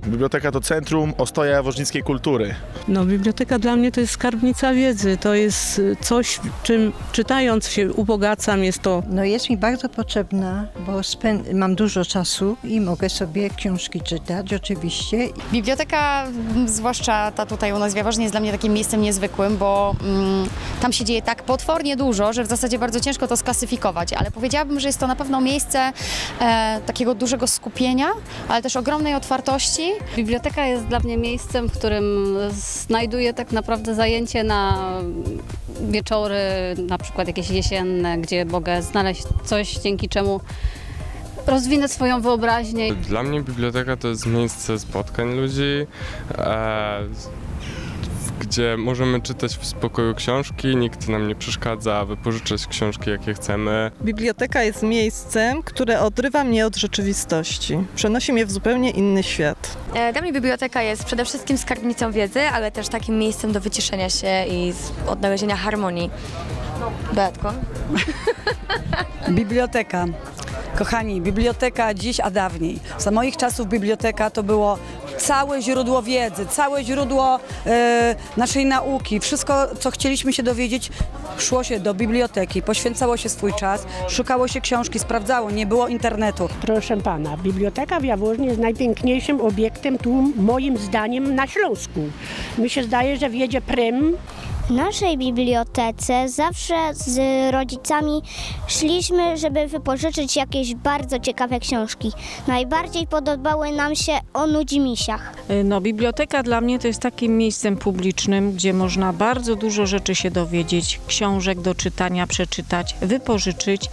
Biblioteka to centrum ostoja jaworznickiej kultury. No, biblioteka dla mnie to jest skarbnica wiedzy, to jest coś, czym czytając się ubogacam, jest to... No jest mi bardzo potrzebna, bo mam dużo czasu i mogę sobie książki czytać oczywiście. Biblioteka, zwłaszcza ta tutaj u nas w Jaworznie, jest dla mnie takim miejscem niezwykłym, bo tam się dzieje tak potwornie dużo, że w zasadzie bardzo ciężko to sklasyfikować, ale powiedziałabym, że jest to na pewno miejsce takiego dużego skupienia, ale też ogromnej otwartości. Biblioteka jest dla mnie miejscem, w którym znajduję tak naprawdę zajęcie na wieczory, na przykład jakieś jesienne, gdzie mogę znaleźć coś, dzięki czemu rozwinę swoją wyobraźnię. Dla mnie biblioteka to jest miejsce spotkań ludzi, gdzie możemy czytać w spokoju książki, nikt nam nie przeszkadza wypożyczać książki, jakie chcemy. Biblioteka jest miejscem, które odrywa mnie od rzeczywistości. Przenosi mnie w zupełnie inny świat. Dla mnie biblioteka jest przede wszystkim skarbnicą wiedzy, ale też takim miejscem do wyciszenia się i odnalezienia harmonii. Beatko? Biblioteka. Kochani, biblioteka dziś, a dawniej. Za moich czasów biblioteka to było całe źródło wiedzy, całe źródło naszej nauki. Wszystko, co chcieliśmy się dowiedzieć, szło się do biblioteki, poświęcało się swój czas, szukało się książki, sprawdzało, nie było internetu. Proszę pana, biblioteka w Jaworznie jest najpiękniejszym obiektem tu, moim zdaniem, na Śląsku. Mi się zdaje, że wiedzie prym. W naszej bibliotece zawsze z rodzicami szliśmy, żeby wypożyczyć jakieś bardzo ciekawe książki. Najbardziej podobały nam się o Nudzimisiach. No, biblioteka dla mnie to jest takim miejscem publicznym, gdzie można bardzo dużo rzeczy się dowiedzieć, książek do czytania, przeczytać, wypożyczyć.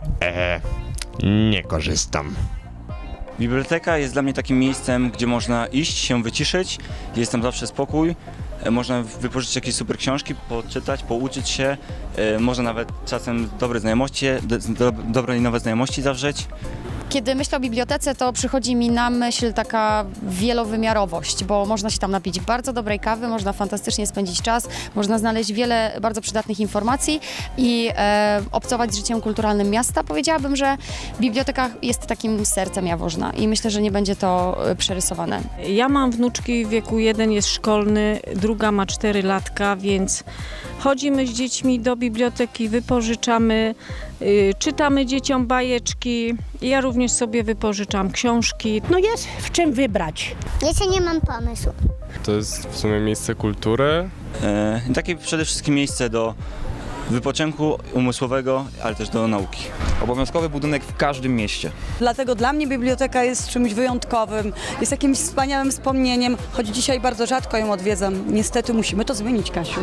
Nie korzystam. Biblioteka jest dla mnie takim miejscem, gdzie można iść, się wyciszyć, jest tam zawsze spokój. Można wypożyczyć jakieś super książki, poczytać, pouczyć się, można nawet czasem dobre i nowe znajomości zawrzeć. Kiedy myślę o bibliotece, to przychodzi mi na myśl taka wielowymiarowość, bo można się tam napić bardzo dobrej kawy, można fantastycznie spędzić czas, można znaleźć wiele bardzo przydatnych informacji i obcować z życiem kulturalnym miasta. Powiedziałabym, że biblioteka jest takim sercem Jaworzna i myślę, że nie będzie to przerysowane. Ja mam wnuczki w wieku, jeden jest szkolny, druga ma 4 latka, więc chodzimy z dziećmi do biblioteki, wypożyczamy, czytamy dzieciom bajeczki. Ja również sobie wypożyczam książki. No jest w czym wybrać. Jeszcze nie mam pomysłu. To jest w sumie miejsce kultury. Takie przede wszystkim miejsce do wypoczynku umysłowego, ale też do nauki. Obowiązkowy budynek w każdym mieście. Dlatego dla mnie biblioteka jest czymś wyjątkowym, jest jakimś wspaniałym wspomnieniem, choć dzisiaj bardzo rzadko ją odwiedzam. Niestety musimy to zmienić, Kasiu.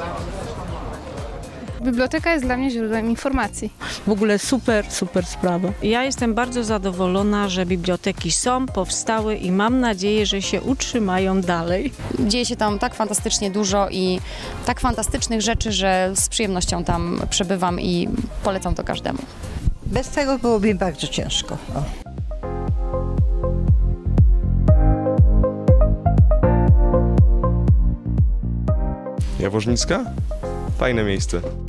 Biblioteka jest dla mnie źródłem informacji. W ogóle super sprawa. Ja jestem bardzo zadowolona, że biblioteki są, powstały i mam nadzieję, że się utrzymają dalej. Dzieje się tam tak fantastycznie dużo i tak fantastycznych rzeczy, że z przyjemnością tam przebywam i polecam to każdemu. Bez tego byłoby bardzo ciężko. Jaworznicka? Fajne miejsce.